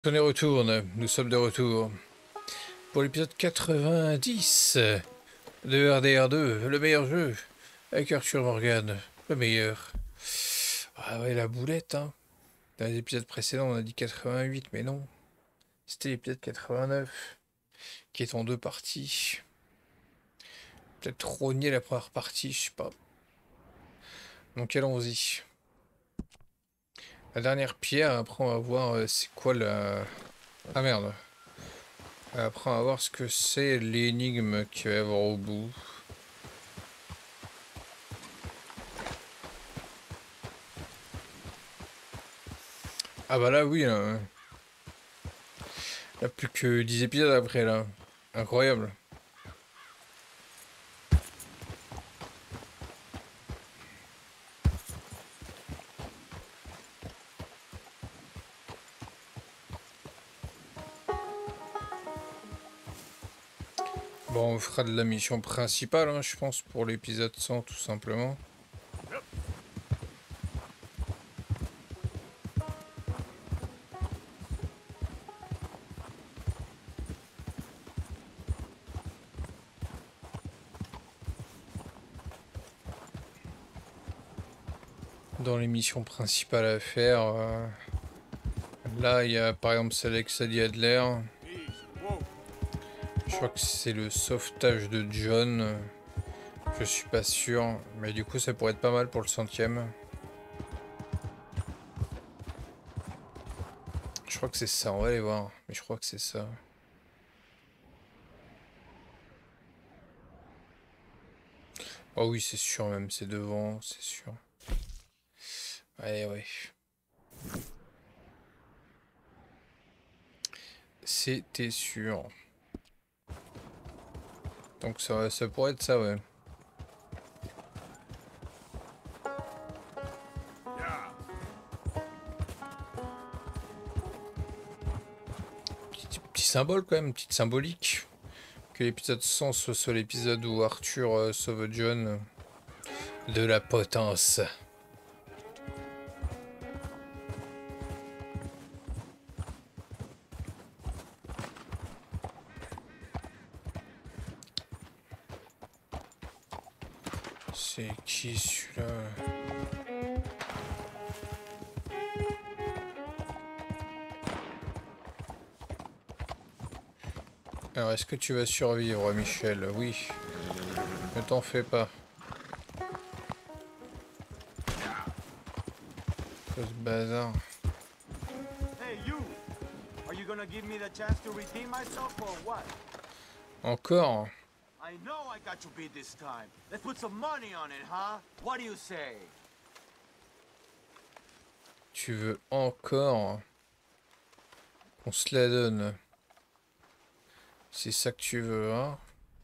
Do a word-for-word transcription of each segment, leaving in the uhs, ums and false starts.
On y retourne, nous sommes de retour pour l'épisode quatre-vingt-dix de R D R deux, le meilleur jeu, avec Arthur Morgan, le meilleur. Ah ouais, la boulette, hein. Dans les épisodes précédents, on a dit quatre-vingt-huit, mais non. C'était l'épisode quatre-vingt-neuf, qui est en deux parties. Peut-être rogner la première partie, je sais pas. Donc allons-y. La dernière pierre, après on va voir euh, c'est quoi la... Ah merde. Après on va voir ce que c'est l'énigme qu'il va y avoir au bout. Ah bah là oui, là. Il n'y a plus que dix épisodes après là. Incroyable. Bon, on fera de la mission principale, hein, je pense, pour l'épisode cent, tout simplement. Dans les missions principales à faire, euh, là, il y a par exemple celle avec Sadie Adler. Je crois que c'est le sauvetage de John. Je suis pas sûr, mais du coup, ça pourrait être pas mal pour le centième. Je crois que c'est ça, on va aller voir, mais je crois que c'est ça. Oh oui, c'est sûr même, c'est devant, c'est sûr. Ouais, ouais. C'était sûr. Donc ça, ça pourrait être ça, ouais. Petit, petit symbole quand même, petite symbolique. Que l'épisode cent soit, soit l'épisode où Arthur euh, sauve John de la potence. C'est qui celui-là? Alors, est-ce que tu vas survivre, Michel? Oui. Ne t'en fais pas. Ce bazar. Encore? I know I got you beat this time. Let's put some money on it, huh? What do you say? Tu veux encore qu'on se la donne? C'est ça que tu veux, hein?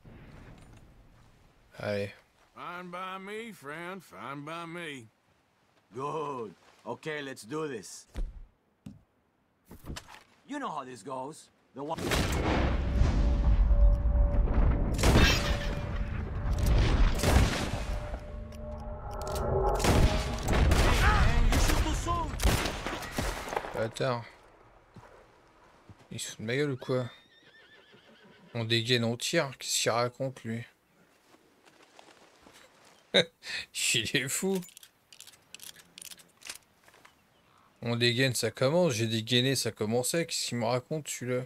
Allez. Fine by me, friend. Fine by me. Good. Okay, let's do this. You know how this goes. The one. Bâtard. Il se fout de ma gueule ou quoi? On dégaine, on tire. Qu'est-ce qu'il raconte, lui? Il est fou. On dégaine, ça commence. J'ai dégainé, ça commençait. Qu'est-ce qu'il me raconte, celui-là?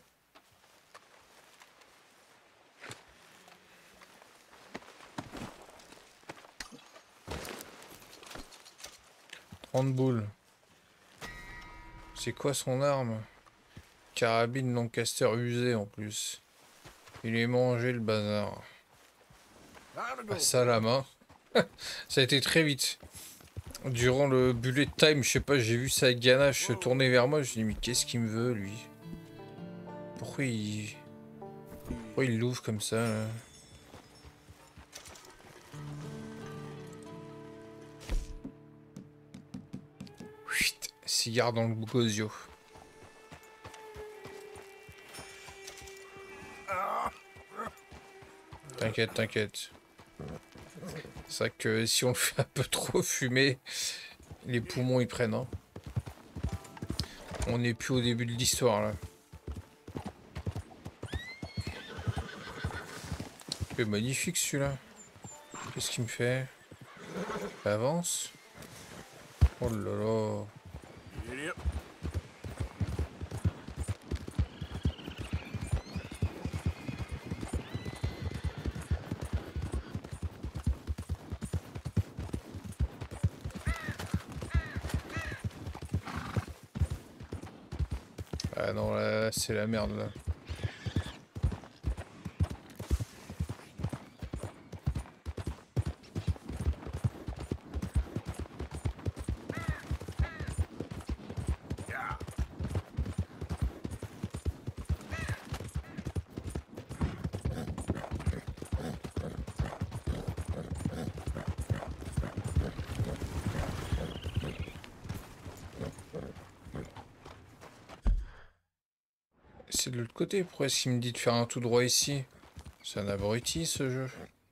trente boules. C'est quoi son arme? Carabine Lancaster usée en plus. Il est mangé le bazar. Ah, ça la main. Ça a été très vite. Durant le bullet time, je sais pas, j'ai vu sa ganache se tourner vers moi. Je me suis dit, mais qu'est-ce qu'il me veut, lui? Pourquoi il... Pourquoi il l'ouvre comme ça, là? Chut, cigare dans le gosio. T'inquiète, t'inquiète. C'est vrai que si on le fait un peu trop fumer, les poumons ils prennent. Hein. On n'est plus au début de l'histoire là. C'est magnifique celui-là. Qu'est-ce qu'il me fait? Avance. Oh là là. Idiot. Ah non, là, c'est la merde là. C'est de l'autre côté. Pourquoi est-ce qu'il me dit de faire un tout droit ici? C'est un abruti ce jeu.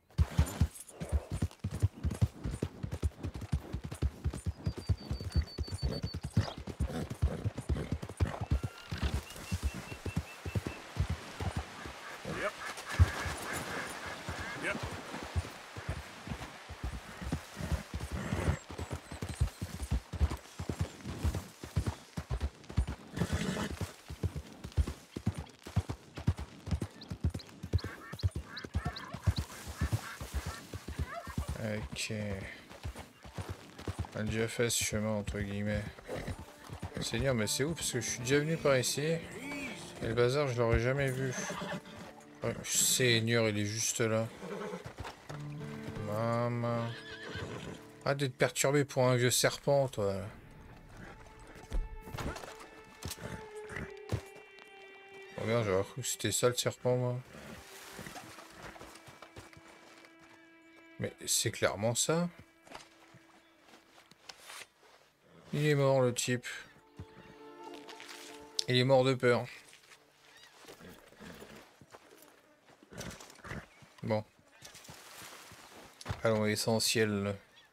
Yep. Yep. Ok. On a déjà fait ce chemin entre guillemets. Seigneur, mais c'est où? Parce que je suis déjà venu par ici. Et le bazar, je l'aurais jamais vu. Ouais, Seigneur, il est juste là. Maman. Ah, d'être perturbé pour un vieux serpent, toi. Regarde, j'aurais cru que c'était ça le serpent, moi. Mais c'est clairement ça. Il est mort, le type. Il est mort de peur. Bon. Allons, essentiel.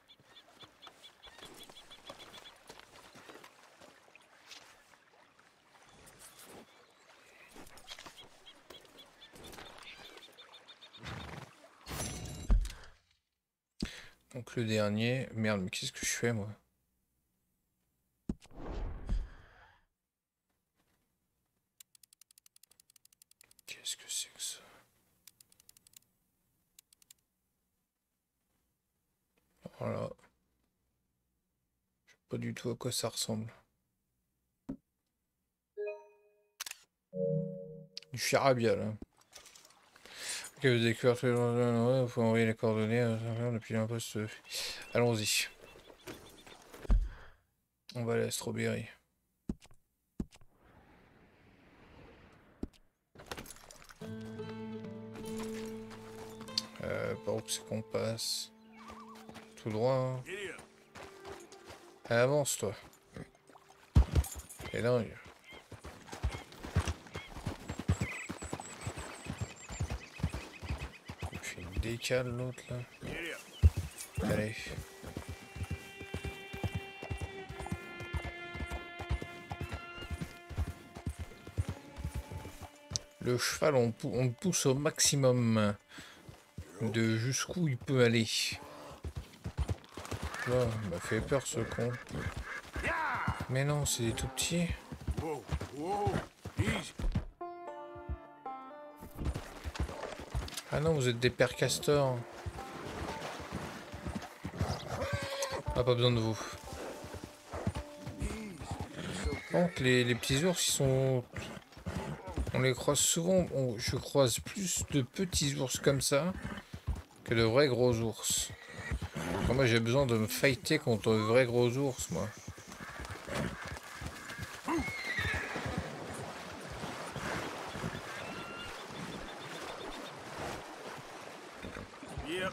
Donc le dernier... Merde, mais qu'est-ce que je fais, moi? Qu'est-ce que c'est que ça? Voilà. Je sais pas du tout à quoi ça ressemble. Du charabia, là. Ok, vous avez découvert tous les gens, vous pouvez envoyer les coordonnées euh, depuis l'imposte. Allons-y. On va aller à Strawberry. Euh, par où c'est qu'on passe? Tout droit, hein. Idiot. Allez, avance, toi. C'est dingue. Il fait une décale, l'autre, là. Idiot. Allez. Le cheval, on, pou on le pousse au maximum de jusqu'où il peut aller. Là, il m'a fait peur ce con. Mais non, c'est des tout petits. Whoa, whoa, easy. Ah non, vous êtes des pères castors. Ah, pas besoin de vous. Donc les, les petits ours, ils sont... On les croise souvent. On, je croise plus de petits ours comme ça que de vrais gros ours. Alors moi, j'ai besoin de me fighter contre de vrais gros ours, moi. Yep.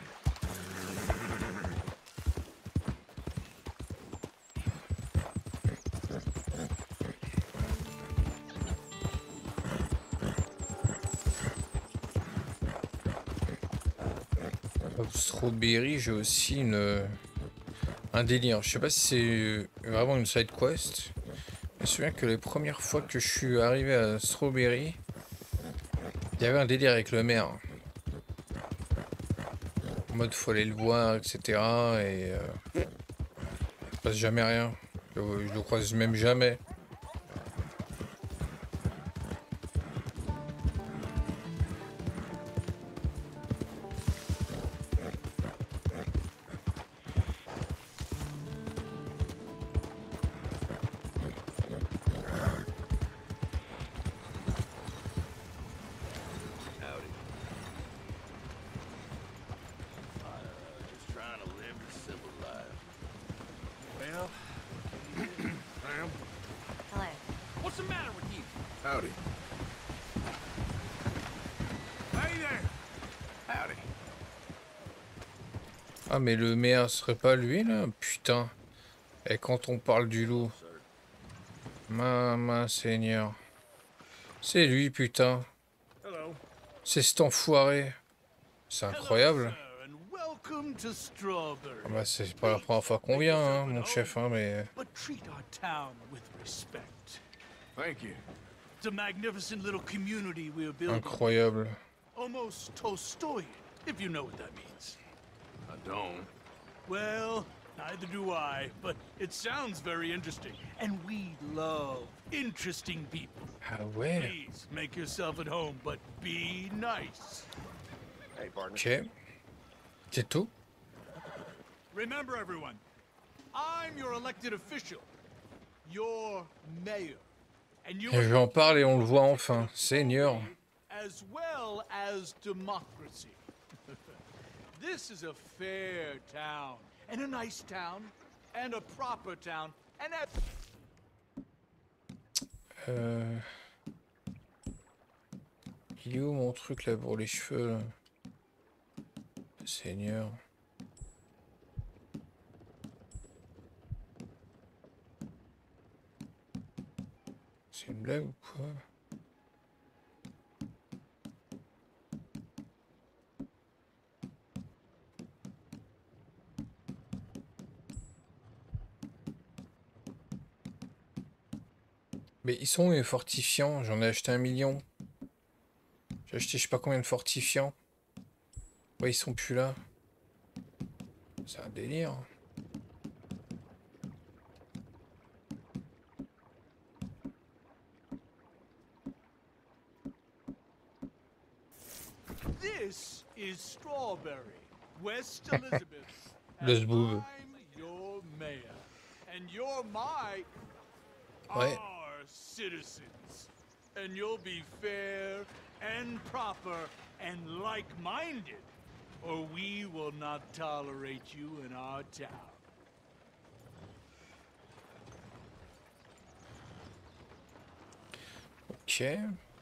Strawberry, j'ai aussi une un délire. Je sais pas si c'est vraiment une side quest. me souviens que les premières fois que je suis arrivé à Strawberry, il y avait un délire avec le maire. En mode faut aller le voir, et cetera. Et euh, il se passe jamais rien. Je, je le croise même jamais. Just trying to live a civil life. Well, ma'am. Hello. What's the matter with you? Howdy. Hey there. Howdy. Ah mais le maire serait pas lui là? Putain. Et quand on parle du loup. Ma, ma seigneur. C'est lui putain. Hello. C'est cet enfoiré. C'est incroyable. Hello, sir, and welcome to Strawberry. Ah bah c'est pas la première fois qu'on vient hein, mon chef hein, mais... But treat our town with respect. Thank you. It's a magnificent little community we're building. Incroyable. Almost Tolstoyan, if you know what that means. I don't. Well, neither do I, but it sounds very interesting. And we love interesting people. Ah ouais. Please make yourself at home, but be nice. Hey, partner. Ok. C'est tout? Remember, everyone, I'm your elected official, your mayor, and you Et je lui en parle et on le voit enfin. Seigneur. as well as democracy. This is a fair town, and a nice town, and a proper town, and a... Euh... Il est où mon truc là pour les cheveux là? Seigneur. C'est une blague ou quoi? Mais ils sont où les fortifiants? J'en ai acheté un million. J'ai acheté je sais pas combien de fortifiants. Ouais, ils sont plus là. C'est un délire. This is Strawberry, West Elizabeth. Le and zboob. I'm your mayor, and you're my Ouais. our citizens, and you'll be fair and proper and like-minded, or we will not tolerate you in our town. Ok.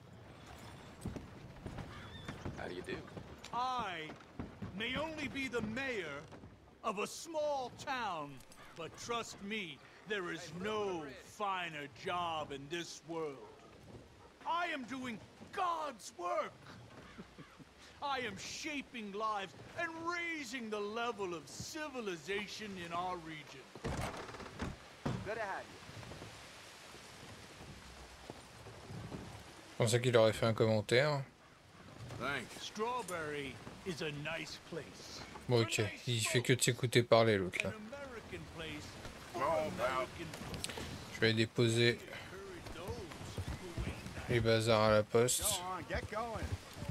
How do you do? I may only be the mayor of a small town, but trust me, there is no finer job in this world. I am doing God's work. I am shaping lives and raising the level of civilization in our region. Good to have you. Je pensais qu'il aurait fait un commentaire. Thanks. Strawberry is a nice place. Bon, ok. Il fait que de s'écouter parler l'autre An là. American place for All about. American folk. Je vais déposer Encourage those who ain't les bazars à la poste. Go on, get going.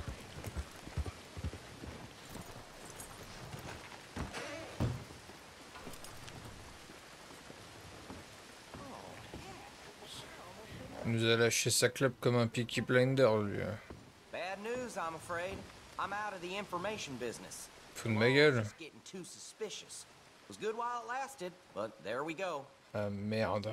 Il nous a lâché sa club comme un Peaky Blinder lui. hein. Bad news, I'm afraid. I'm out of the information business. Fout de ma gueule. Just getting too suspicious. Was good while it lasted, but there we go. Ah merde.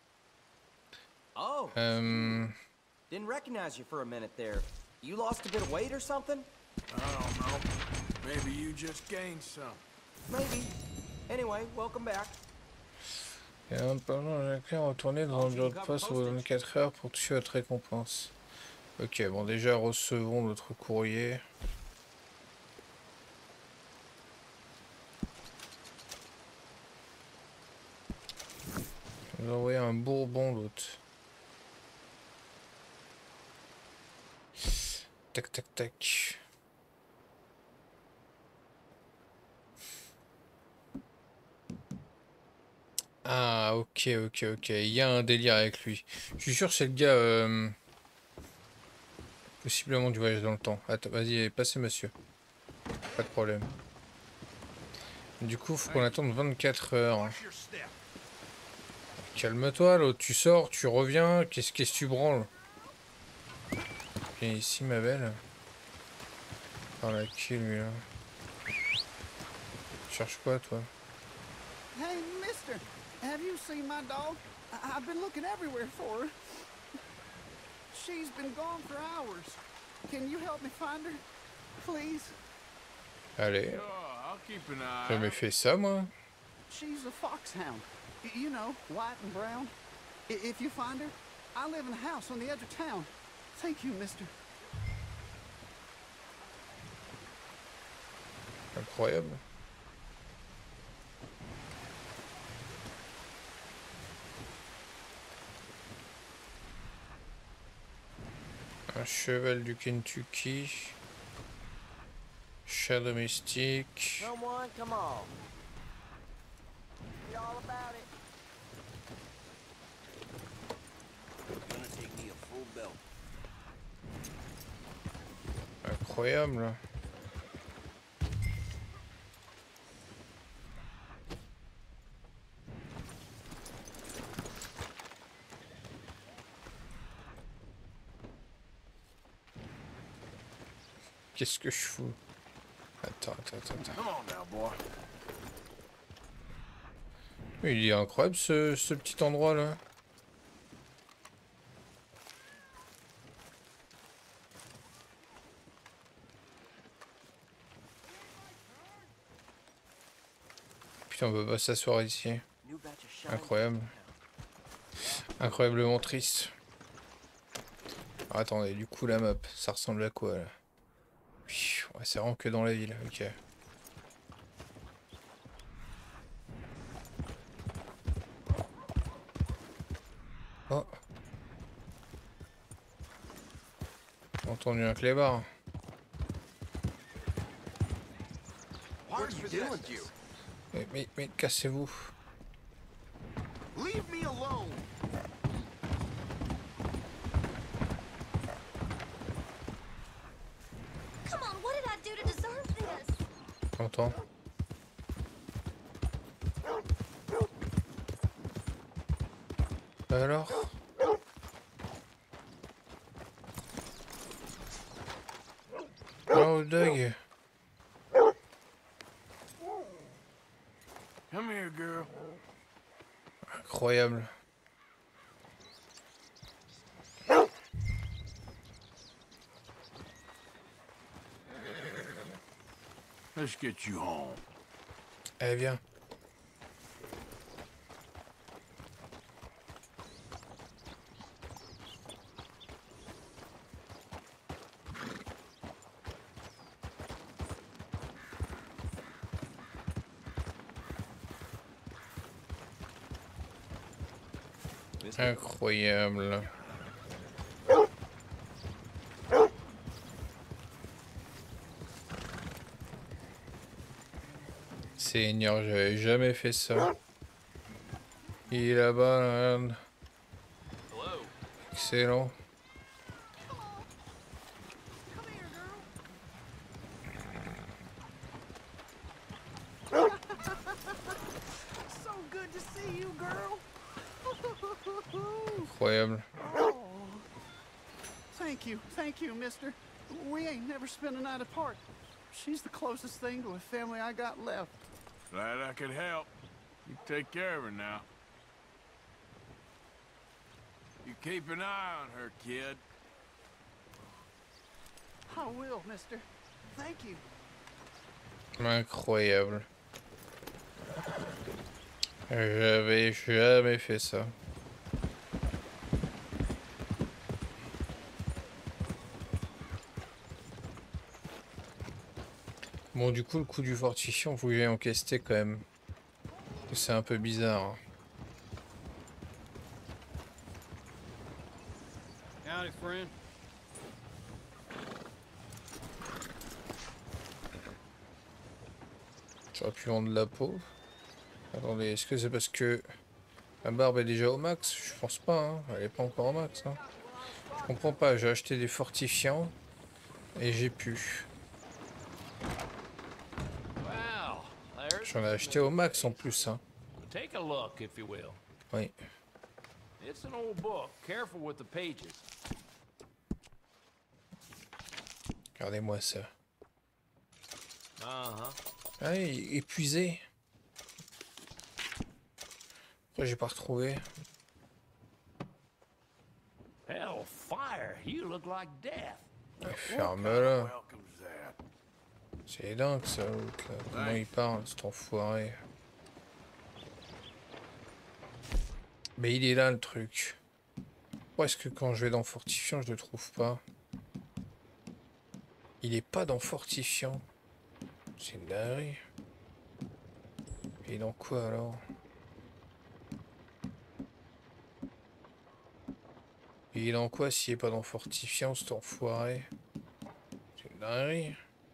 Oh, Euh... didn't recognize you for a minute there. You lost a bit of weight or something? I don't know. Maybe you just gained some. Maybe. Anyway, welcome back. Et un pendant la clé retourner dans un bureau de poste au vingt-quatre heures pour toucher votre récompense. Ok, bon déjà recevons notre courrier. On nous a envoyé un bourbon l'autre. tac, tac, tac. Ah, ok, ok, ok. Il y a un délire avec lui. Je suis sûr que c'est le gars... Euh... Possiblement du voyage dans le temps. Attends, vas-y, passez, monsieur. Pas de problème. Du coup, faut qu'on attende vingt-quatre heures. Calme-toi, l'autre. Tu sors, tu reviens. Qu'est-ce qu'est-ce que tu branles? Viens ici, ma belle. Par la qui, lui, là? Tu cherches quoi, toi? Hey, mister, have you seen my dog? I I've been looking everywhere for her. She's been gone for hours. Can you help me find her? Please? Allez. Sure, I'll keep an eye. J'ai jamais fait ça, moi. She's a foxhound. Y- You know, white and brown. I if you find her, I live in a house on the edge of town. Thank you, mister. Incroyable. Un cheval du Kentucky. Chat domestique. Someone, come on. Be all about it. Gonna take me a full belt. Incroyable. Qu'est-ce que je fous? Attends, attends, attends, attends. Come on now, boy. Il est incroyable ce, ce petit endroit là. Putain, on peut pas s'asseoir ici. New batch of shine. Incroyable. Incroyablement triste. Ah, attendez, du coup la map, ça ressemble à quoi là? Ouais, c'est vraiment que dans la ville, ok. Oh. J'ai entendu un clébard. What are you doing, you? Mais, mais, mais cassez-vous. Leave me alone! Come on, what did I do to deserve this? T'entends? Alors? Oh, Doug. Come here, girl. Incroyable. Let's get you home. Allez, viens. Incroyable. Seigneur, j'avais jamais fait ça. Il est là-bas, regarde. Excellent. Come here, girl. So good to see you, girl. Incroyable. Oh. Thank you, thank you, mister. We ain't never spent a night apart. She's the closest thing to a family I got left. Glad I could help. You take care of her now. You keep an eye on her, kid. I will, mister. Thank you. Incroyable. J'avais jamais fait ça. Bon, du coup, le coup du fortifiant, faut que j'aille encaisser quand même. C'est un peu bizarre. Howdy, friend. J'aurais pu vendre de la peau. Attendez, est-ce que c'est parce que ma barbe est déjà au max? Je pense pas, hein. Elle est pas encore au max. Hein. Je comprends pas, j'ai acheté des fortifiants et j'ai pu. J'en ai acheté au max en plus. Hein. Take a look, if you will. Oui. It's an old book. Careful with the pages. Regardez-moi ça. Uh-huh. Ah, épuisé. Pourquoi j'ai pas retrouvé? Hellfire, you look like death. Ferme-la. C'est dingue ça, l'autre, là. Comment il parle, cet enfoiré. Mais il est là le truc. Pourquoi est-ce que quand je vais dans Fortifiant, je le trouve pas? Il est pas dans Fortifiant. C'est une dinguerie. Et dans quoi alors? Il est dans quoi s'il est pas dans Fortifiant, cet enfoiré? C'est une dinguerie.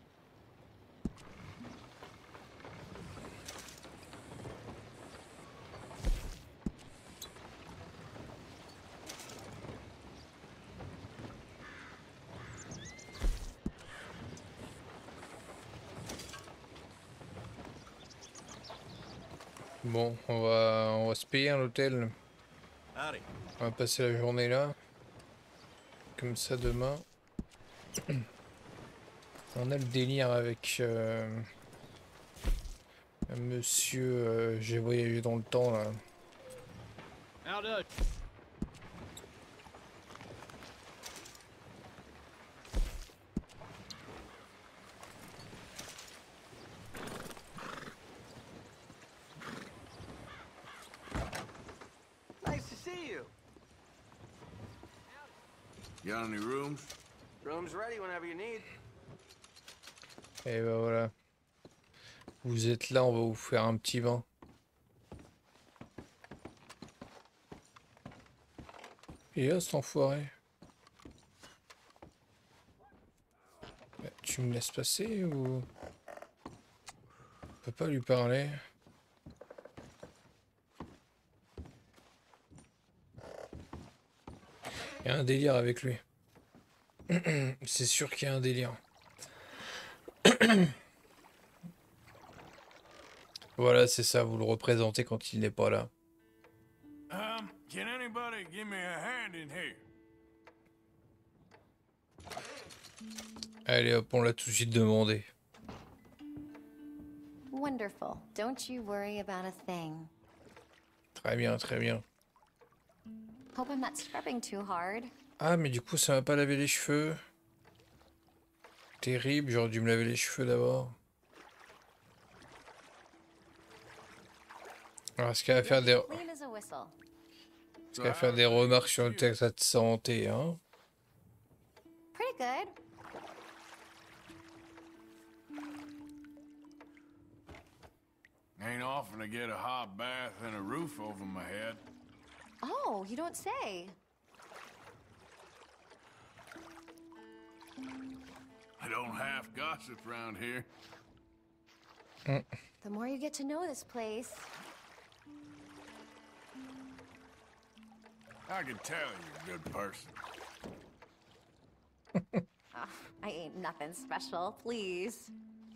Bon, on va, on va se payer un hôtel. On va passer la journée là. Comme ça demain. On a le délire avec euh, un monsieur. Euh, J'ai voyagé dans le temps là. Nice to see you. Got any rooms? Room's ready whenever you need. Et ben voilà. Vous êtes là, on va vous faire un petit bain. Et là, cet enfoiré. Tu me laisses passer ou... On peut pas lui parler. Il y a un délire avec lui. C'est sûr qu'il y a un délire. Voilà, c'est ça, vous le représentez quand il n'est pas là. Um, can anybody give me a hand in here? Allez hop, on l'a tout de suite demandé. Wonderful. Don't you worry about a thing. Très bien, très bien. Hope I'm not scrubbing too hard. Ah, mais du coup, ça m'a pas lavé les cheveux. Terrible, j'aurais dû me laver les cheveux d'abord. Alors, est-ce qu'elle va faire des... Clean as a whistle. Est-ce qu'elle va faire des remarques sur le texte de santé, hein? Pretty good. Ain't often to get a hot bath and a roof over my head. Oh, you don't say. I don't half gossip around here. The more you get to know this place. I can tell you're a good person. Oh, I ain't nothing special, please.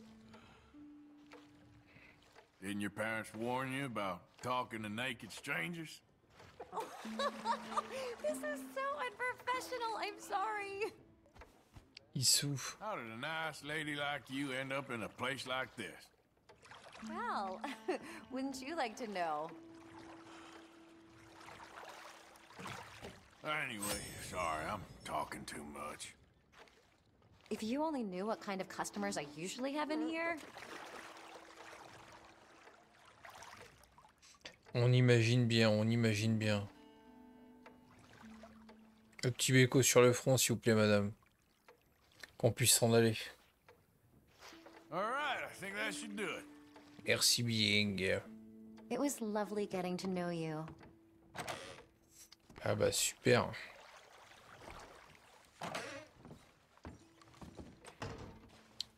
Didn't your parents warn you about talking to naked strangers? This is so unprofessional. I'm sorry. Il souffle. How did a nice lady like you end up in a place like this? Well, wouldn't you like to know? Anyway, sorry, I'm talking too much. If you only knew what kind of customers I usually have in here. On imagine bien, on imagine bien. Le petit béco sur le front, s'il vous plaît, madame. Qu'on puisse s'en aller. All right, I think that should do it. Merci bien. It was lovely getting to know you. Ah bah super.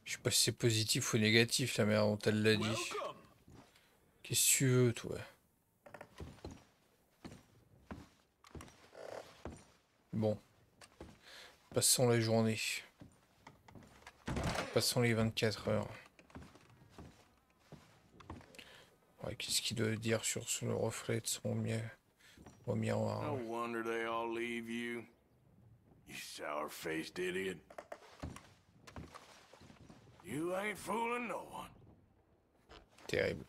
Je sais pas si c'est positif ou négatif la mère dont elle l'a dit. Qu'est-ce que tu veux, toi? Bon. Passons la journée. Passons les vingt-quatre heures. Ouais, qu'est-ce qu'il doit dire sur, sur le reflet de son mi au miroir? No wonder they all leave you. You sour-faced idiot. You ain't fooling no one. Terrible.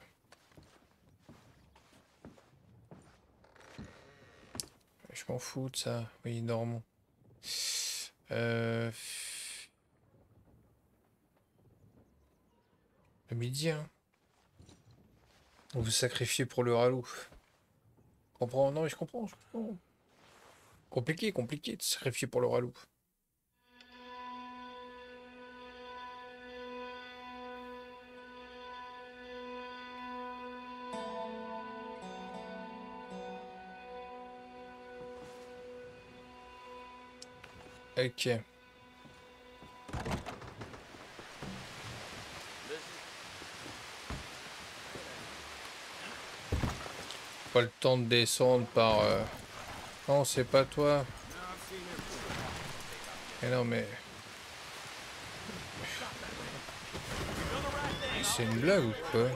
Je m'en fous de ça. Oui, Normand. Euh... Le midi, hein. On vous sacrifier pour le ralou. Comprends? Non, mais je comprends, je comprends. Compliqué, compliqué de se sacrifier pour le ralou. Ok. Pas le temps de descendre par... Euh... Non, c'est pas toi. Mais non, mais... C'est une blague ou quoi?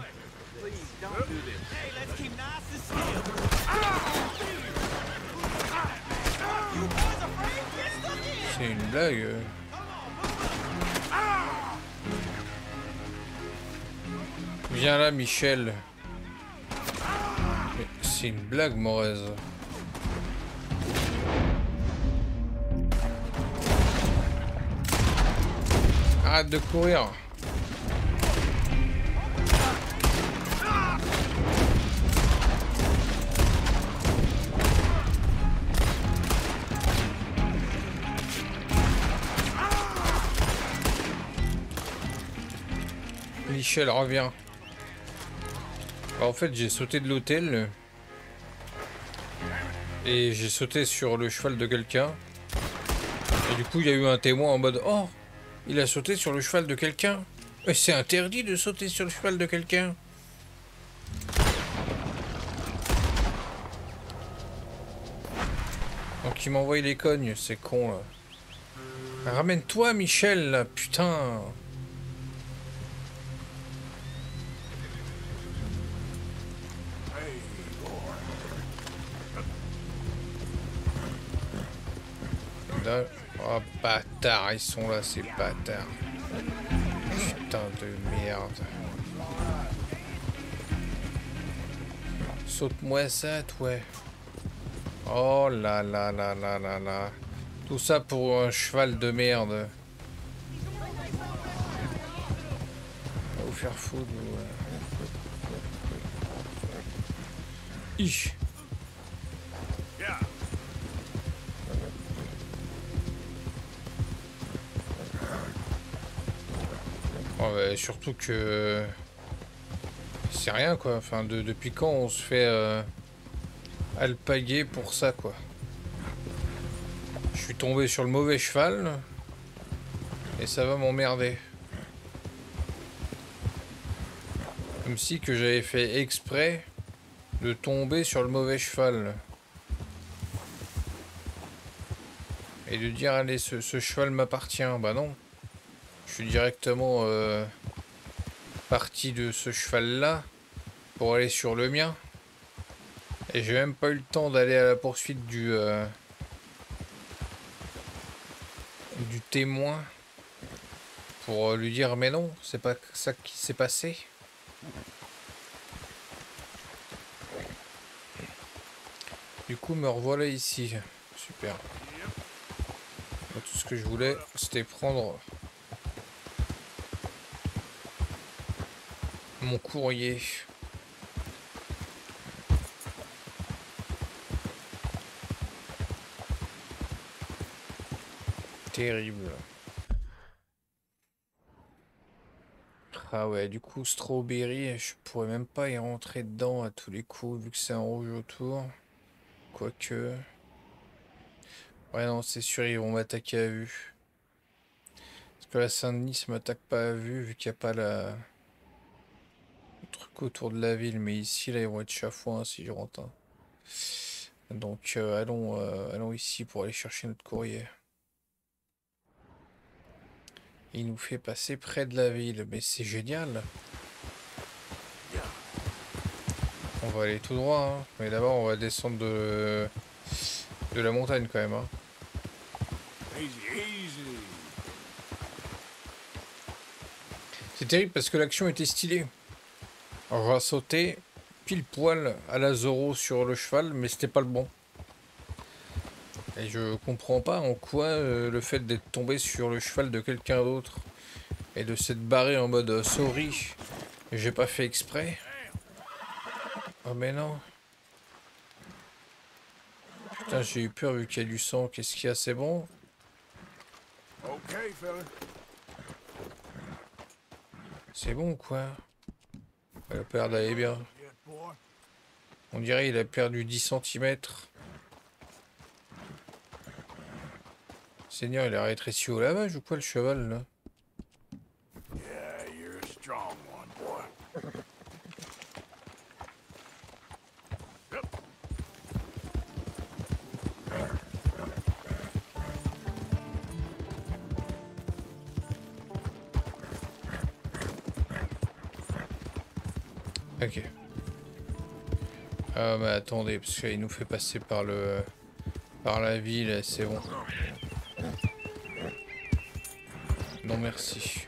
C'est une blague. Viens là, Michel. C'est une blague, Morez. Arrête de courir. Michel, reviens. Bah, en fait, j'ai sauté de l'hôtel. Et j'ai sauté sur le cheval de quelqu'un. Et du coup, il y a eu un témoin en mode... Oh, il a sauté sur le cheval de quelqu'un. Mais c'est interdit de sauter sur le cheval de quelqu'un. Donc il m'a envoyé les cognes, c'est con là. Ramène-toi, Michel, là, putain. Là. Oh bâtard, ils sont là, ces bâtards. Putain de merde. Saute-moi ça, toi. Oh là là là là là là. Tout ça pour un cheval de merde. Va vous faire foutre. Ich. Oh, bah, surtout que c'est rien quoi. Enfin, de, depuis quand on se fait euh, alpaguer pour ça quoi. Je suis tombé sur le mauvais cheval et ça va m'emmerder. Comme si que j'avais fait exprès de tomber sur le mauvais cheval et de dire allez ce, ce cheval m'appartient. Bah non. Je suis directement euh, parti de ce cheval-là pour aller sur le mien. Et j'ai même pas eu le temps d'aller à la poursuite du, euh, du témoin pour lui dire mais non, c'est pas ça qui s'est passé. Du coup, me revoilà ici. Super. Tout ce que je voulais, c'était prendre... mon courrier. Terrible. Ah ouais, du coup, Strawberry, je pourrais même pas y rentrer dedans à tous les coups, vu que c'est un rouge autour. Quoique... Ouais, non, c'est sûr, ils vont m'attaquer à vue. Parce Que la Saint-Denis ça m'attaque pas à vue vu qu'il n'y a pas la... le truc autour de la ville. Mais ici, là, ils vont être chafouins si je rentre. Hein. Donc, euh, allons, euh, allons ici pour aller chercher notre courrier. Il nous fait passer près de la ville. Mais c'est génial. On va aller tout droit. Hein. Mais d'abord, on va descendre de, de la montagne quand même. Hein. Easy, easy. C'est terrible parce que l'action était stylée. Alors, on va sauter pile poil à la Zorro sur le cheval, mais c'était pas le bon. Et je comprends pas en quoi euh, le fait d'être tombé sur le cheval de quelqu'un d'autre et de s'être barré en mode euh, sorry, j'ai pas fait exprès. Oh mais non. Putain, j'ai eu peur vu qu'il y a du sang. Qu'est-ce qu'il y a? C'est bon? Okay, fella. C'est bon ou quoi? Elle a l'air d'aller bien. Yeah, boy. On dirait qu'il a perdu dix centimètres. Seigneur, il a rétréci au lavage ou quoi le cheval là? Yeah, you're a strong one, boy. Ok. Ah mais attendez, parce qu'il nous fait passer par le... par la ville, c'est bon. Non merci.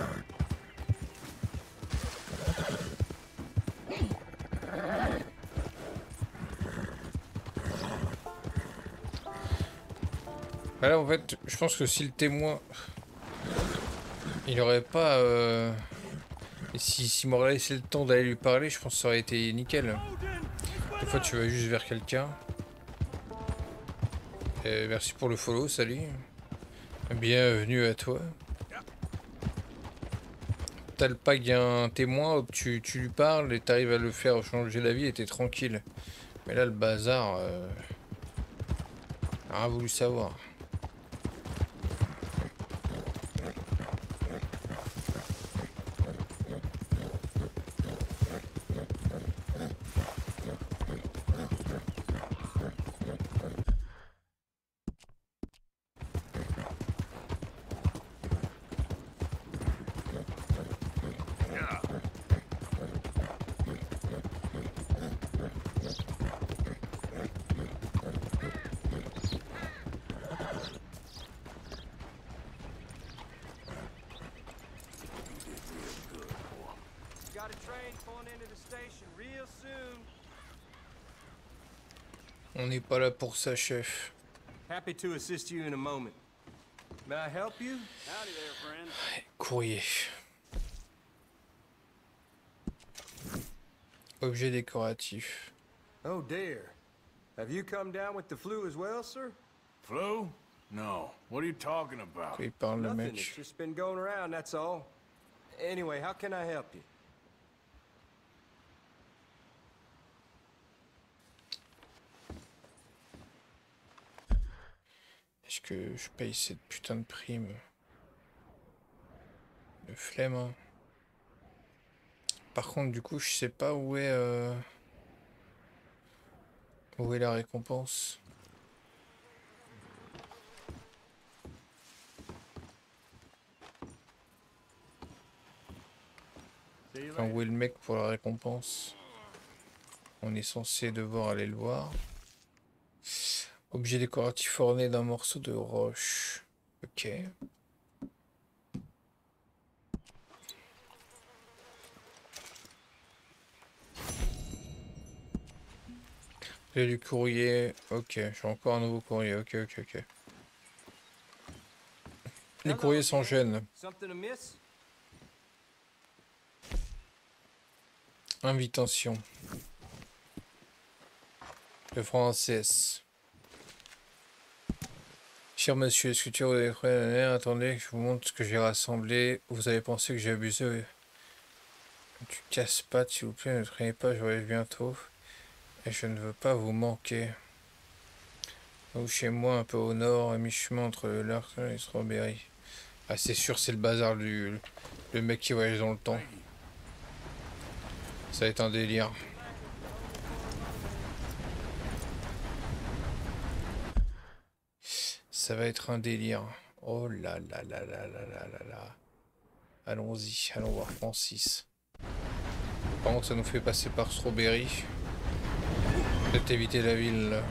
Voilà, en fait, je pense que si le témoin... il aurait pas... Euh... Et si, si m'aurait laissé le temps d'aller lui parler, je pense que ça aurait été nickel. Des fois, tu vas juste vers quelqu'un. Et merci pour le follow, salut. Bienvenue à toi. T'as le pack, il y a un témoin, hop, tu, tu lui parles et t'arrives à le faire changer la vie et t'es tranquille. Mais là, le bazar... Euh... rien voulu savoir. On n'est pas là pour ça, chef. Happy to assist you in a moment. May I help you? Howdy there, friend. Courrier. Objet décoratif. Oh dear. Have you come down with the flu as well, sir? Flu? No. What are you talking about? Il parle le Nothing. mec. It's just been going around, that's all. Anyway, how can I help you? Est-ce que je paye cette putain de prime? Le flemme. Hein. Par contre, du coup, je sais pas où est... Euh... Où est la récompense? Enfin, où est le mec pour la récompense? On est censé devoir aller le voir. Objet décoratif orné d'un morceau de roche. Ok. J'ai du courrier. Ok, j'ai encore un nouveau courrier. Ok, ok, ok. Les courriers s'enchaînent. Something amiss? Invitation. Le français. Cher monsieur, est-ce que tu aurais cru la mer? Attendez que je vous montre ce que j'ai rassemblé. Vous avez pensé que j'ai abusé? Tu casses pas, s'il vous plaît, ne traînez pas, j'arrive bientôt. Et je ne veux pas vous manquer. Ou chez moi, un peu au nord, à mi-chemin entre le Larkin et Strawberry. Ah, c'est sûr, c'est le bazar du le mec qui voyage dans le temps. Ça va être un délire. Ça va être un délire. Oh là là là là là là là là. Allons-y, allons voir Francis. Par contre, ça nous fait passer par Strawberry. Peut-être éviter la ville. Là.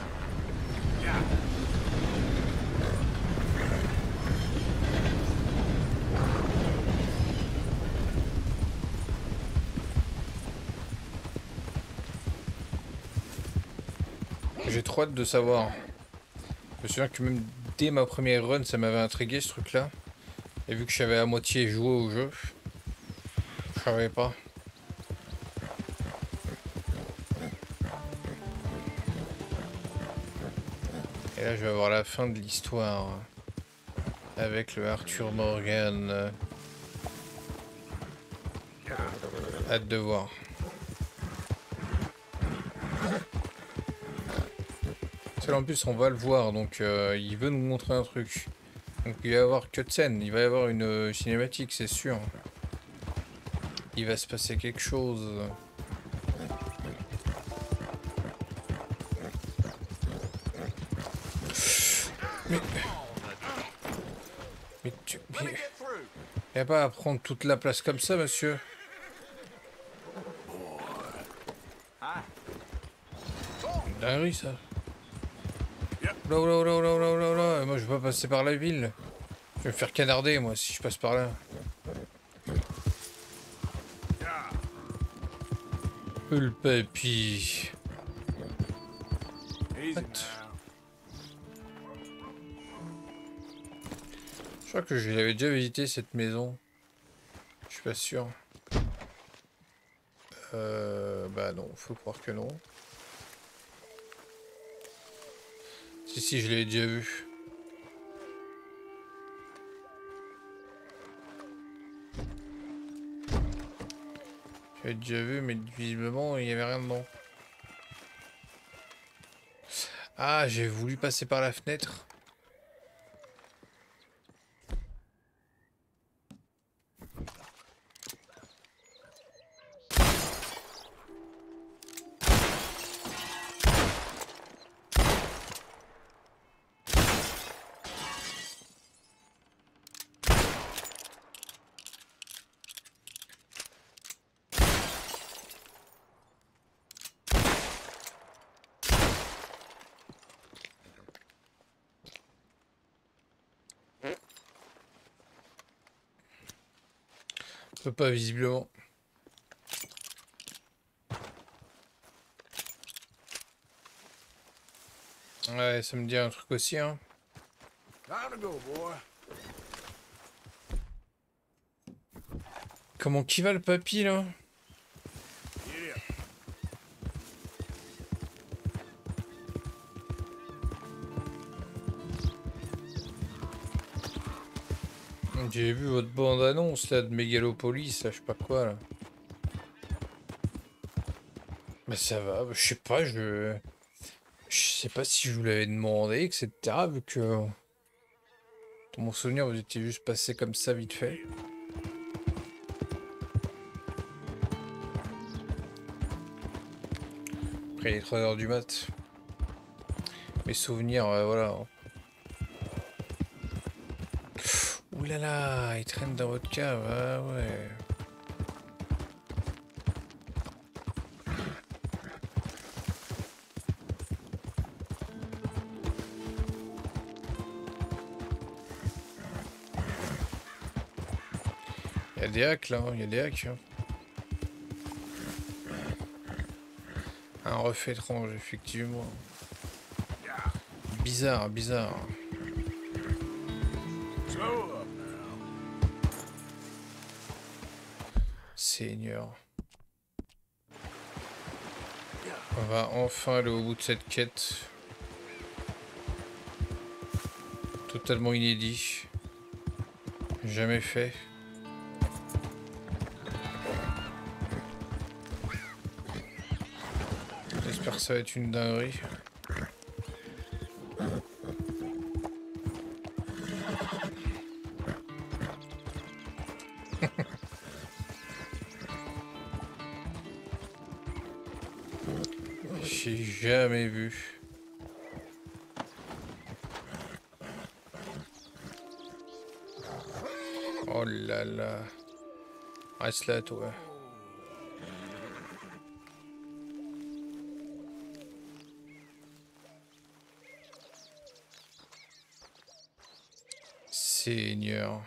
J'ai trop hâte de savoir. Je me souviens que même dès ma première run, ça m'avait intrigué ce truc-là. Et vu que j'avais à moitié joué au jeu, je savais pas. Et là, je vais avoir la fin de l'histoire avec le Arthur Morgan. Hâte de voir. En plus on va le voir, donc euh, il veut nous montrer un truc. Donc il va y avoir cutscene, il va y avoir une euh, cinématique, c'est sûr. Il va se passer quelque chose. Mais, mais tu... Mais... Il n'y a pas à prendre toute la place comme ça, monsieur. Dinguerie ça. Là, là, là, là, là, là, là. Moi je vais pas passer par la ville. Je vais me faire canarder moi si je passe par là. Le papy. Je crois que je l'avais déjà visité cette maison. Je suis pas sûr. Euh, bah non, faut croire que non. Si, si, je l'avais déjà vu. Je l'avais déjà vu, mais visiblement, il n'y avait rien dedans. Ah, j'ai voulu passer par la fenêtre. Je peux pas visiblement. Ouais, ça me dit un truc aussi, hein. Comment qui va le papy là? J'ai vu votre bande-annonce là de Mégalopolis, là, je sais pas quoi là. Mais ça va, je sais pas, je... Je sais pas si je vous l'avais demandé, et cetera. Vu que... Dans mon souvenir, vous étiez juste passé comme ça vite fait. Après les trois heures du mat. Mes souvenirs, euh, voilà. Ouh là là, il traîne dans votre cave, ah ouais. Il y a des hacks là, il y a des hacks. Hein. Un refait étrange, effectivement. Bizarre, bizarre. Seigneur. On va enfin aller au bout de cette quête. Totalement inédit. Jamais fait. J'espère que ça va être une dinguerie. J'ai jamais vu. Oh là là. Reste là, toi. Seigneur.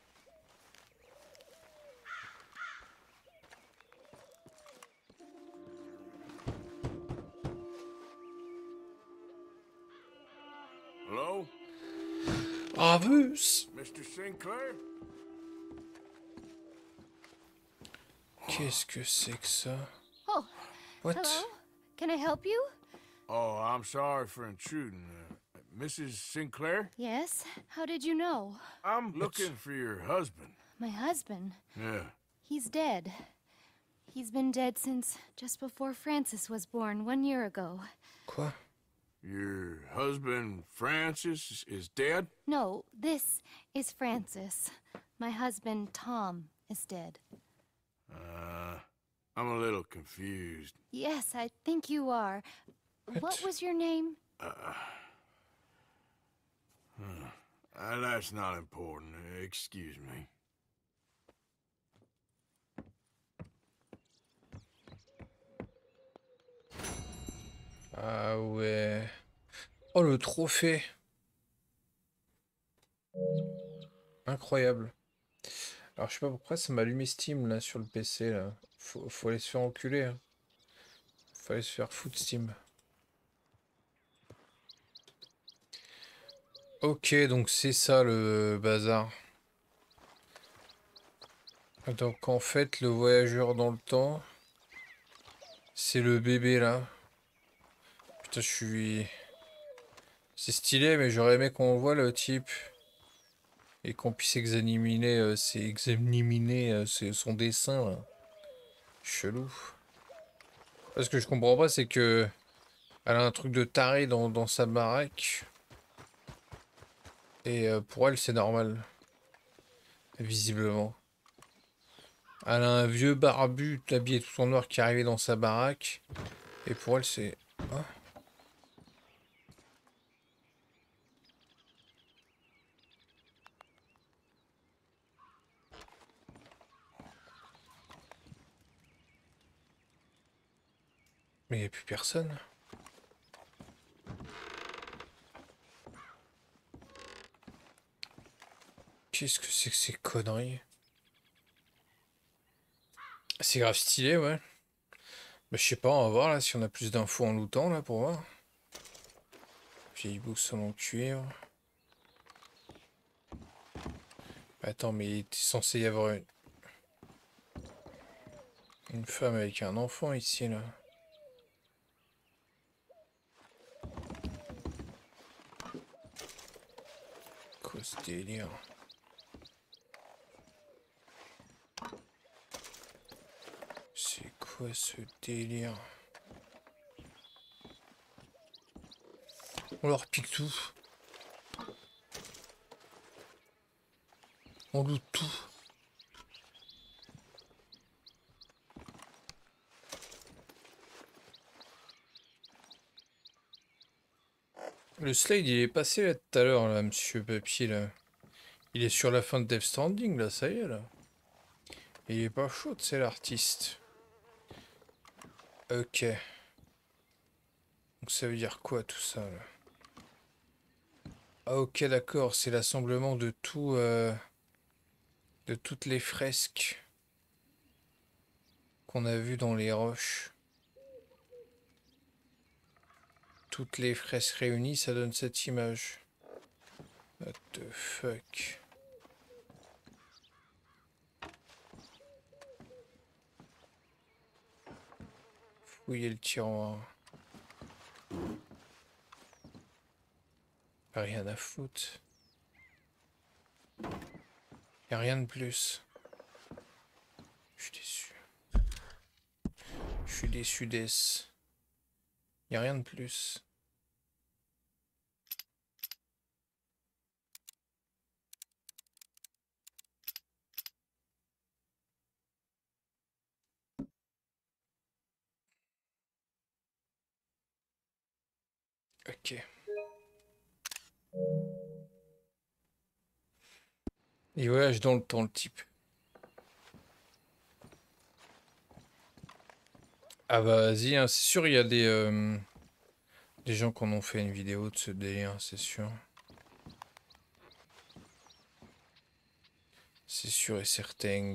Hello? Avus. Mister Sinclair? Qu'est-ce que c'est que ça? Oh, What? hello? Can I help you? Oh, I'm sorry for intruding. Uh, Missus Sinclair? Yes. How did you know? I'm looking for your husband. My husband. Yeah. He's dead. He's been dead since just before Francis was born one year ago. Quoi? Your husband, Francis, is dead? No, this is Francis. My husband, Tom, is dead. Uh, I'm a little confused. Yes, I think you are. What? What was your name? Uh, uh, that's not important. Excuse me. Ah ouais. Oh, le trophée. Incroyable. Alors, je sais pas pourquoi ça m'a allumé Steam, là, sur le P C, là. Faut, faut aller se faire enculer, hein. Faut aller se faire foutre Steam. Ok, donc c'est ça, le bazar. Donc, en fait, le voyageur dans le temps, c'est le bébé, là. Putain, je suis... C'est stylé, mais j'aurais aimé qu'on voit le type et qu'on puisse examiner, euh, c'est examiner euh, c'est son dessin, là. Chelou. Parce que je comprends pas, c'est que elle a un truc de taré dans, dans sa baraque. Et euh, pour elle, c'est normal. Visiblement. Elle a un vieux barbu habillé tout en noir qui est arrivé dans sa baraque. Et pour elle, c'est... Hein? Mais il n'y a plus personne. Qu'est-ce que c'est que ces conneries? C'est grave stylé, ouais. Bah, je sais pas, on va voir là si on a plus d'infos en lootant là pour voir. Vieille boussole en cuivre. Attends, mais il était censé y avoir une... une femme avec un enfant ici là. Quoi ce délire? C'est quoi ce délire? On leur pique tout. On loot tout. Le slide il est passé là tout à l'heure là, monsieur Papier là. Il est sur la fin de Death Stranding là, ça y est là. Et il est pas chaud, c'est l'artiste. Ok. Donc ça veut dire quoi tout ça là? Ah ok d'accord, c'est l'assemblement de tout... Euh, de toutes les fresques qu'on a vues dans les roches. Toutes les fresques réunies, ça donne cette image. What the fuck? Fouiller le tiroir. Rien à foutre. Y a rien de plus. Je suis déçu. Je suis déçu d'ess. Y a rien de plus. taquet. Il voyage dans le temps, le type. Ah bah vas-y, hein, c'est sûr, il y a des, euh, des gens qui en ont fait une vidéo de ce délire, c'est sûr. C'est sûr et certain.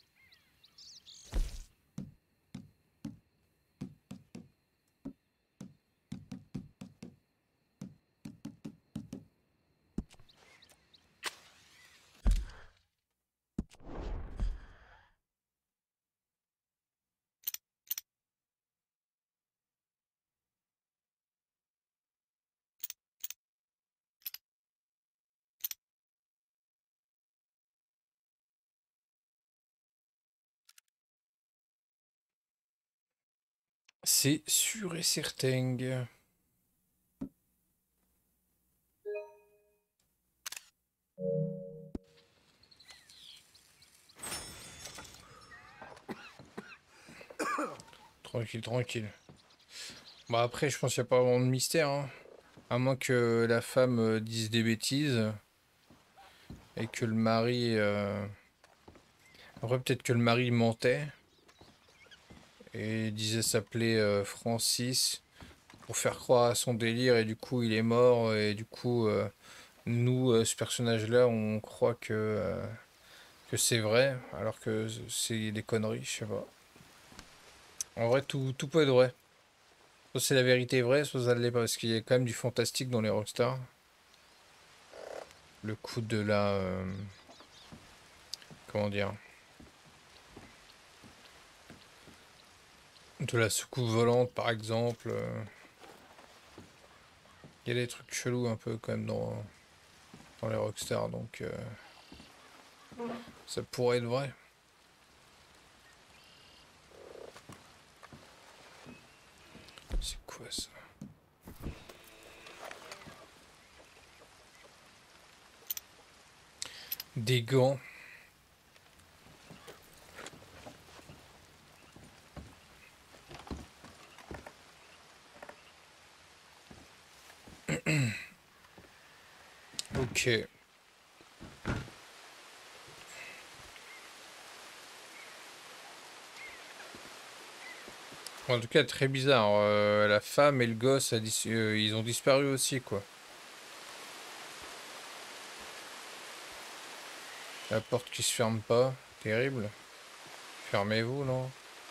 C'est sûr et certain. Tranquille, tranquille. Bah après, je pense qu'il n'y a pas vraiment de mystère, hein. À moins que la femme euh, dise des bêtises. Et que le mari... Euh... Après, peut-être que le mari mentait. Et disait s'appeler euh, Francis. Pour faire croire à son délire. Et du coup, il est mort. Et du coup, euh, nous, euh, ce personnage-là, on croit que... Euh, que c'est vrai. Alors que c'est des conneries, je sais pas. En vrai, tout, tout peut être vrai. Soit c'est la vérité vraie, soit ça ne l'est pas. Parce qu'il y a quand même du fantastique dans les Rockstar. Le coup de la... Euh, comment dire, de la soucoupe volante, par exemple. Il y a des trucs chelous un peu quand même dans, dans les Rockstar. Donc euh, ça pourrait être vrai. C'est quoi ça? Des gants. Ok. En tout cas, très bizarre. Euh, la femme et le gosse, a dis euh, ils ont disparu aussi, quoi. La porte qui se ferme pas. Terrible. Fermez-vous, non?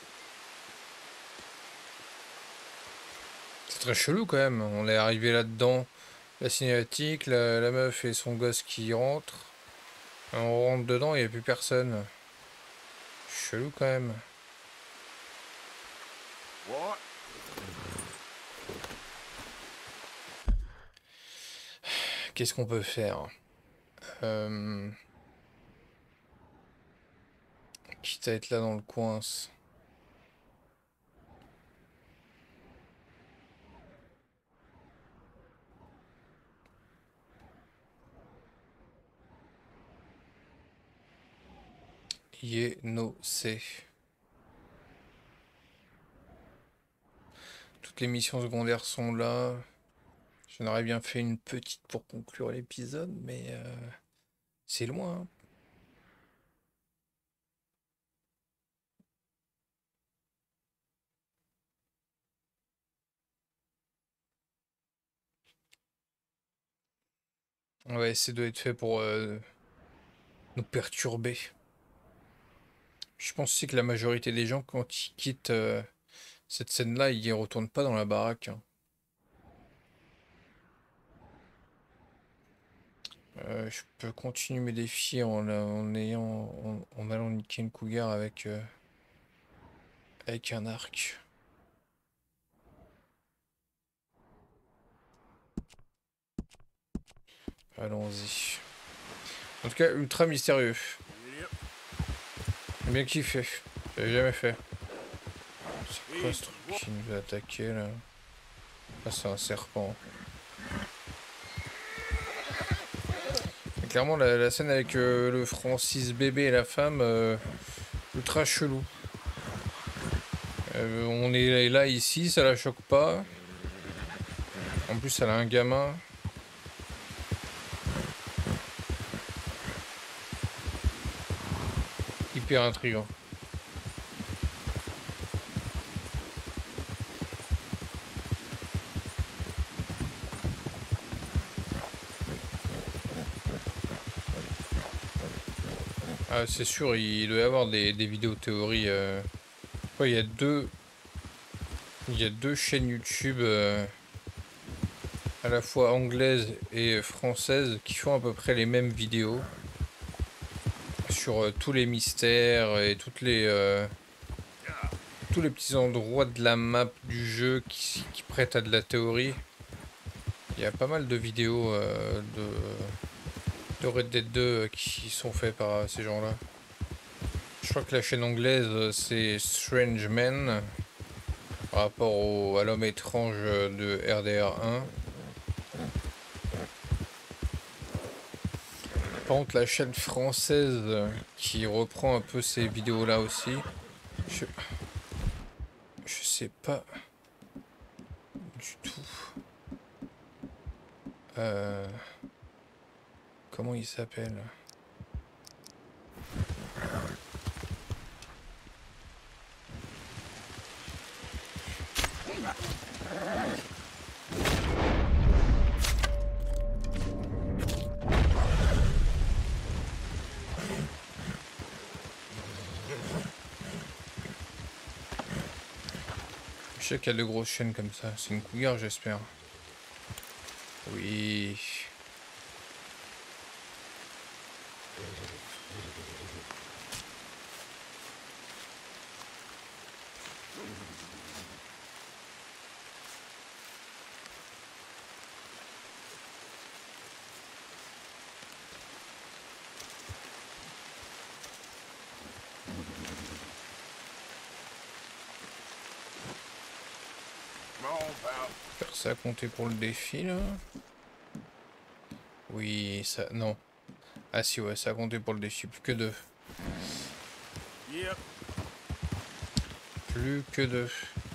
C'est très chelou, quand même. On est arrivé là-dedans. La cinématique, la, la meuf et son gosse qui rentrent. On rentre dedans, il n'y a plus personne. Chelou, quand même. What? Qu'est-ce qu'on peut faire? euh... Quitte à être là dans le coin. Yé, no, c'est. Toutes les missions secondaires sont là. J'en aurais bien fait une petite pour conclure l'épisode, mais euh, c'est loin. Ouais, ça doit être fait pour euh, nous perturber. Je pense aussi que la majorité des gens, quand ils quittent euh, cette scène-là, ils ne retournent pas dans la baraque. Hein. Euh, je peux continuer mes défis en, en ayant en, en allant niquer une cougar avec euh, avec un arc. Allons-y. En tout cas, ultra mystérieux. J'ai bien kiffé. J'avais jamais fait. C'est quoi ce truc qui nous a attaqué là? Ah, c'est un serpent. Et clairement, la, la scène avec euh, le Francis bébé et la femme, euh, ultra chelou. Euh, on est là, ici, ça la choque pas. En plus, elle a un gamin. Hyper intriguant. Ah, c'est sûr, il doit y avoir des, des vidéos théories. Euh... Ouais, il y a deux, il y a deux chaînes YouTube euh, à la fois anglaises et françaises qui font à peu près les mêmes vidéos sur euh, tous les mystères et toutes les euh, tous les petits endroits de la map du jeu qui, qui prêtent à de la théorie. Il y a pas mal de vidéos euh, de de Red Dead deux qui sont faits par ces gens-là. Je crois que la chaîne anglaise c'est Strange Men par rapport au, à l'homme étrange de R D R un. Par contre la chaîne française qui reprend un peu ces vidéos-là aussi, je, je sais pas du tout. Euh... Comment il s'appelle? Je sais qu'il y a de grosses chaînes comme ça. C'est une cougar, j'espère. Oui. Faire ça à compter pour le défi là. Oui, ça. Non. Ah si, ouais, ça a compté pour le défi. Plus que deux. Yep. Plus que deux.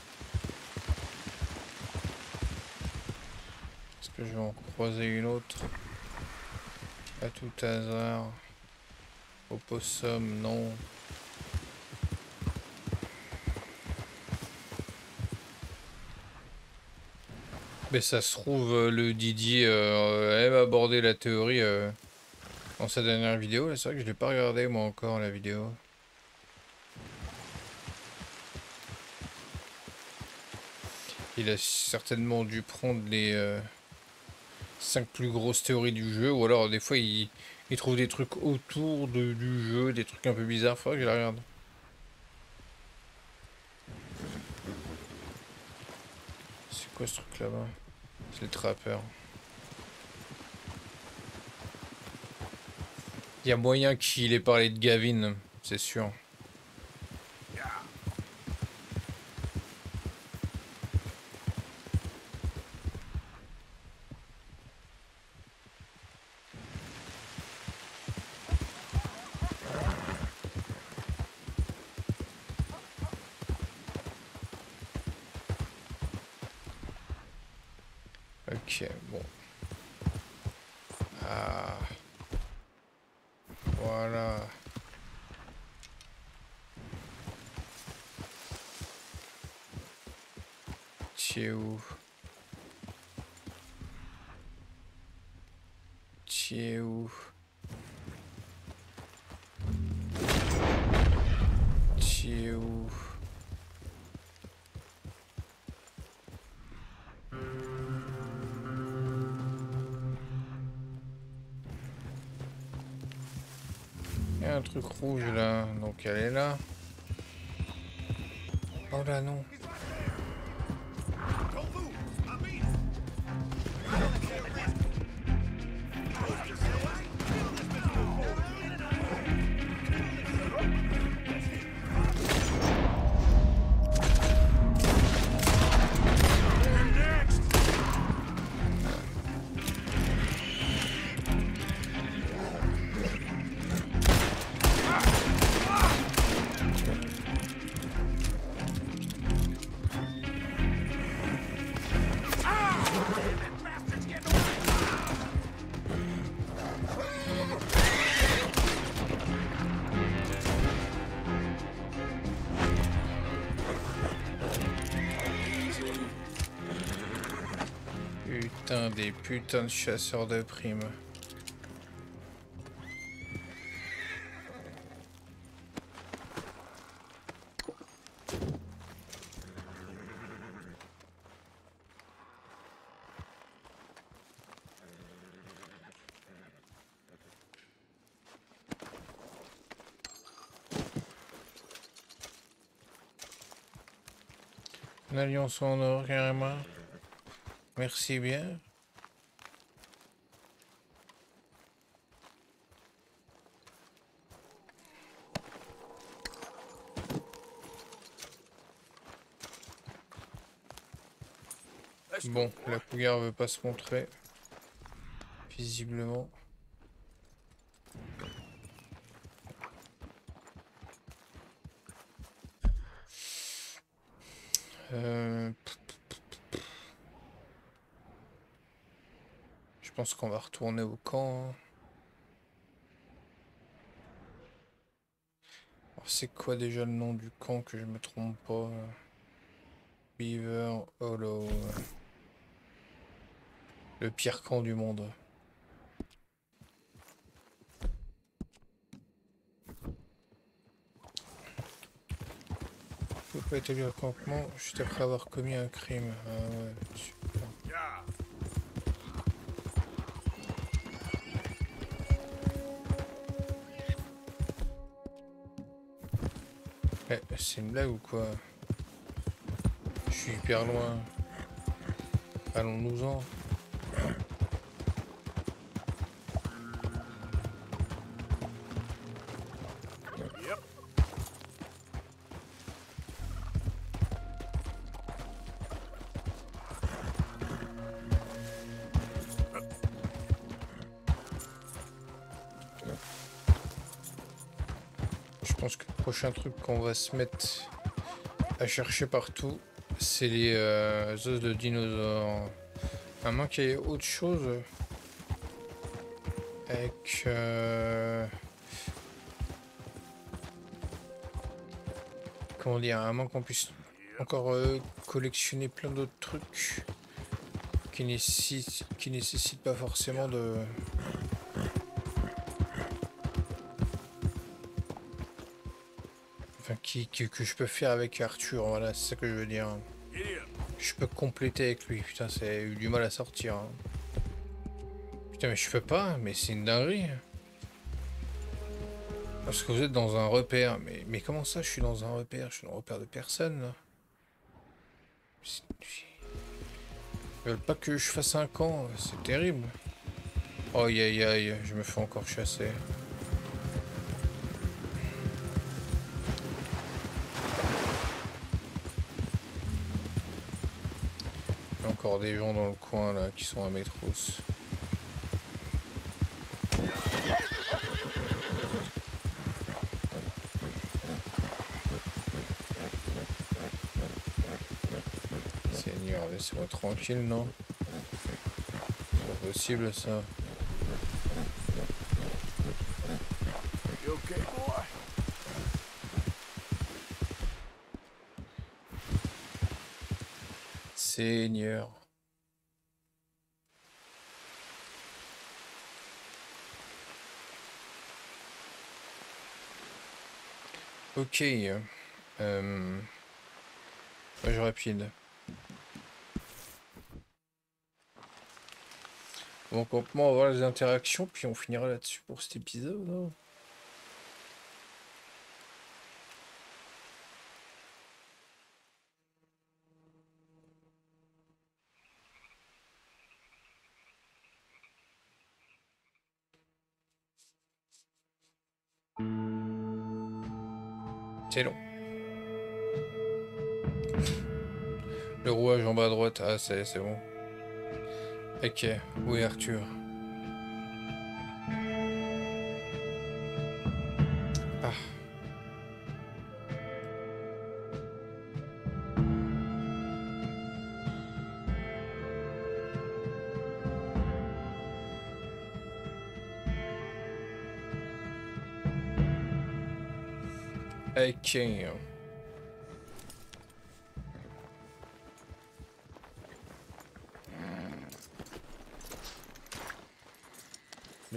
Est-ce que je vais en croiser une autre? À tout hasard. Opossum, non. Mais ça se trouve, le Didier euh, aime aborder la théorie euh, dans sa dernière vidéo. C'est vrai que je l'ai pas regardé moi encore la vidéo. Il a certainement dû prendre les euh, cinq plus grosses théories du jeu. Ou alors des fois il, il trouve des trucs autour de, du jeu, des trucs un peu bizarres. Faudrait que je la regarde. C'est quoi ce truc là-bas? C'est le trappeur. Il y a moyen qu'il ait parlé de Gavin, c'est sûr. Ok, bon. Ah. Voilà. Tu es où? Tu es où? Tu es où? Il y a un truc rouge là, donc elle est là. Oh là non. Putain, des putains de chasseurs de primes. Une alliance en or, carrément. Merci bien. Bon, la cougar veut pas se montrer. Visiblement. Euh... Je pense qu'on va retourner au camp. Alors c'est quoi déjà le nom du camp, que je me trompe pas? Beaver Hollow. Le pire camp du monde. Je peux pas établir le campement juste après avoir commis un crime. Ah ouais, super. Eh, c'est une blague ou quoi? Je suis hyper loin. Allons-nous-en. Je pense que le prochain truc qu'on va se mettre à chercher partout, c'est les euh, os de dinosaures. À moins qu'il y ait autre chose avec euh... comment dire, à moins qu'on puisse encore euh, collectionner plein d'autres trucs qui nécessitent qui nécessitent pas forcément de enfin qui, qui que je peux faire avec Arthur, voilà, c'est ça que je veux dire. Je peux compléter avec lui. Putain, ça a eu du mal à sortir. Hein. Putain, mais je peux pas, mais c'est une dinguerie. Parce que vous êtes dans un repère. Mais, mais comment ça, je suis dans un repère? Je suis dans un repère de personne, là. Ils veulent pas que je fasse un camp. C'est terrible. Oh, aïe, aïe, aïe. Je me fais encore chasser. Encore des gens dans le coin là qui sont à mes trousses. Seigneur, laissez-moi tranquille, non? C'est pas possible ça. Seigneur. Ok. Euh... Page rapide. Bon campement, on va voir les interactions, puis on finira là-dessus pour cet épisode. Hein. C'est long. Le rouage en bas à droite. Ah, c'est c'est bon. Ok. Où est Arthur? Ah. Ok.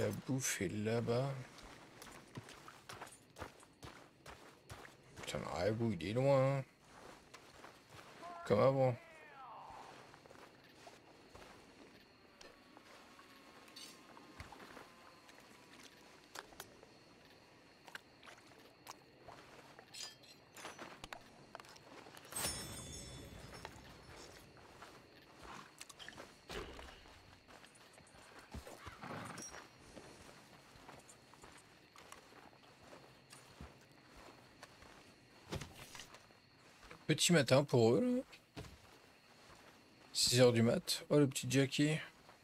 La bouffe est là-bas. Putain, le ragoût, il est loin. Hein. Comme avant. Petit matin pour eux, là. six heures du mat. Oh, le petit Jackie.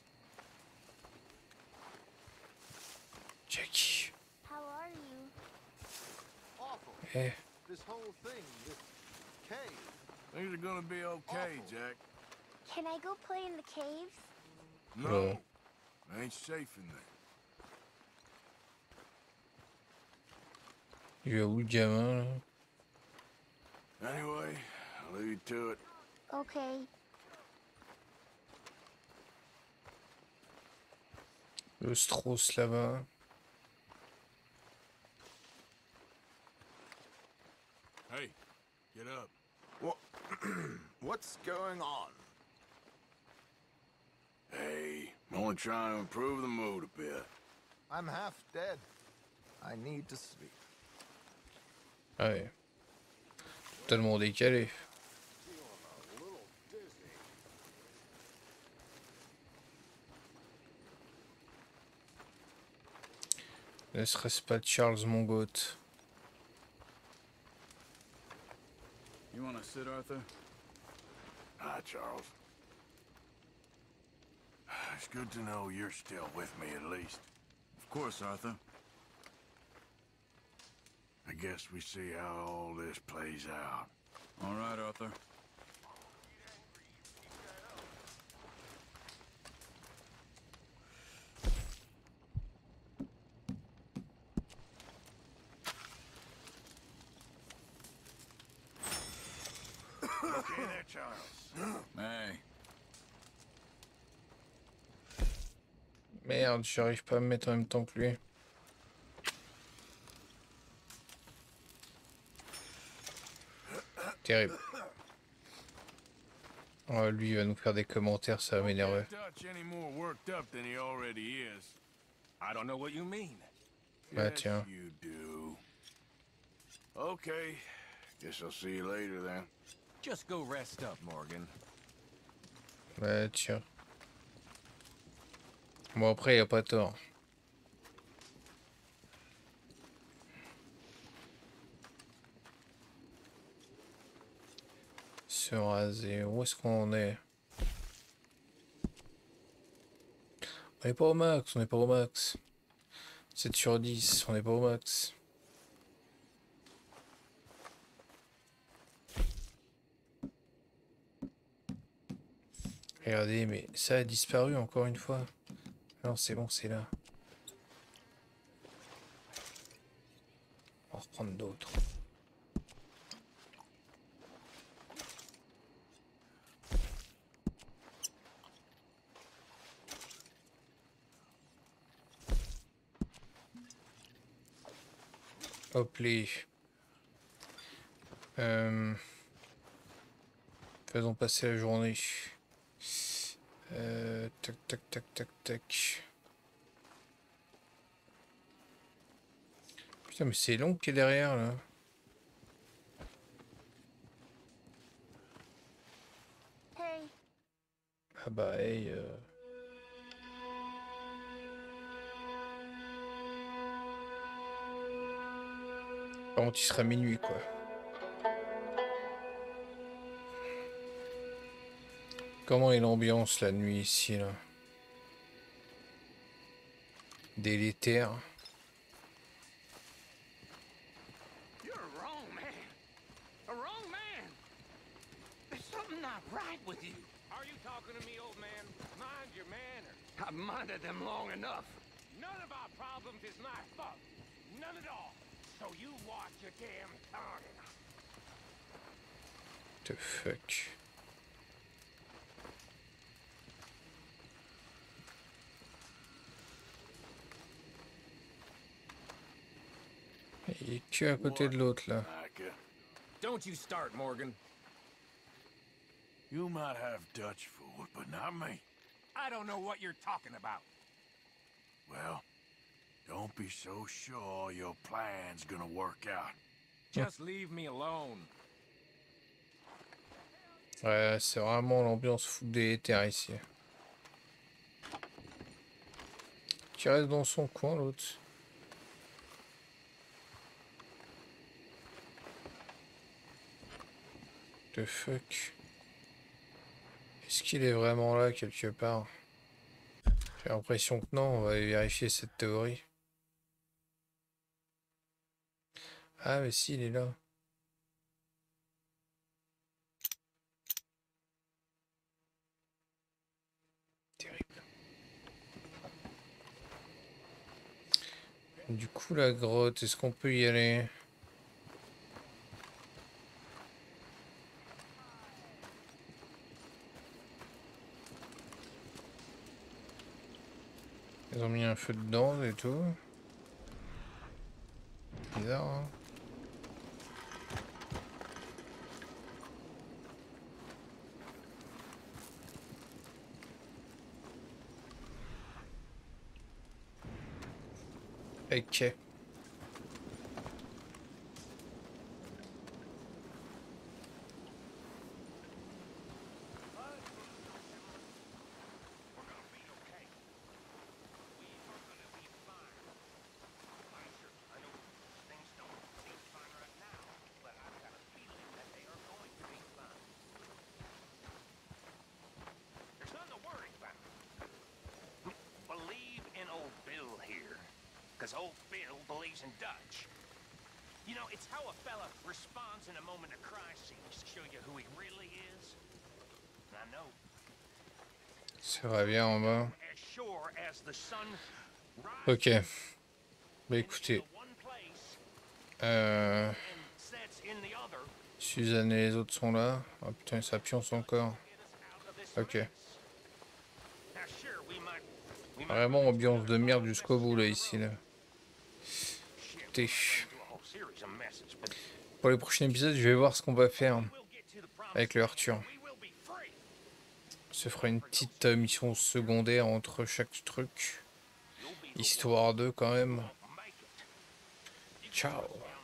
Jackie. How are you? Awful. Eh. This whole thing, this cave. Things are gonna be okay, Jack. Can I go play in the caves? No. Ain't safe in there. Il est où le gamin, là? Anyway, I'll leave you to it. Okay. Le Strauss là-bas. Hey, get up. What? What's going on? Hey, I'm only trying to improve the mood a bit. I'm half dead. I need to sleep. Ah ouais. Totalement décalé. Ne serait-ce pas Charles Mongote? You wanna sit, Arthur? Hi, Charles. It's good to know you're still with me, at least. Of course, Arthur. I guess we see how all this plays out. All right, Arthur. Okay there, Charles. Hey. Merde, j'arrive pas à me mettre en même temps que lui. Terrible. Oh, lui, il va nous faire des commentaires, ça va m'énerver. I don't know what you mean. Bah tiens. You do. Okay. Guess I'll see you later then. Just go rest up, Morgan. Bah tiens. Bon après, il a pas tort. Se raser. Où est-ce qu'on est? On est pas au max, on est pas au max. sept sur dix, on est pas au max. Regardez, mais ça a disparu encore une fois. Non, c'est bon, c'est là. On va reprendre d'autres. Hop les. Euh... Faisons passer la journée. Euh... Tac tac tac tac tac. Putain mais c'est long qui est derrière là. Hey. Ah bah hey. Euh... Par contre il sera minuit quoi. Comment est l'ambiance la nuit ici là? Délétère. You're wrong, man. A wrong man. There's something not right with you. Are you talking to me, old man? Mind your manners. I've minded them long enough. None of our problems is my fault. None at all. So you watch your damn tongue. The fuck? Il est que à côté de l'autre là. Don't you start, Morgan. You might have Dutch food, but not me. I don't know what you're talking about. Well, don't be so sure your plan's gonna work out. Just leave me alone. Ouais, c'est vraiment l'ambiance fout des terres ici. Qui reste dans son coin l'autre. The fuck. Est-ce qu'il est vraiment là quelque part? J'ai l'impression que non, on va vérifier cette théorie. Ah mais si, il est là. Terrible. Du coup la grotte, est-ce qu'on peut y aller? Ils ont mis un feu dedans et tout. Bizarre, hein? Ok. Old Bill believes in Dutch. You know, it's how a fella responds in a moment of crisis to show you who he really is. I know. Ça va bien en bas. Ok. Bah écoutez. Euh... Suzanne et les autres sont là. Oh putain, ça pionce encore. Ok. Vraiment ambiance de merde jusqu'au bout là ici là. Pour les prochains épisodes, je vais voir ce qu'on va faire avec le Arthur. On se fera une petite euh, mission secondaire entre chaque truc. Histoire de quand même. Ciao.